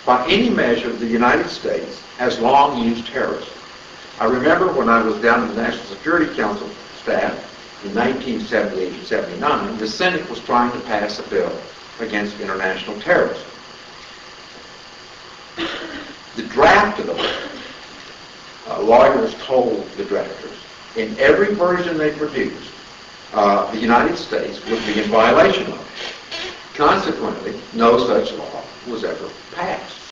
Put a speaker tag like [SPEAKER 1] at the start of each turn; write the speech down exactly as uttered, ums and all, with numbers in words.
[SPEAKER 1] by any measure, the United States has long used terrorism. I remember when I was down in the National Security Council staff in nineteen seventy-eight and seventy-nine, the Senate was trying to pass a bill against international terrorism. The draft of the bill, uh, lawyers told the drafters, in every version they produced, uh, the United States would be in violation of it. Consequently, no such law was ever passed.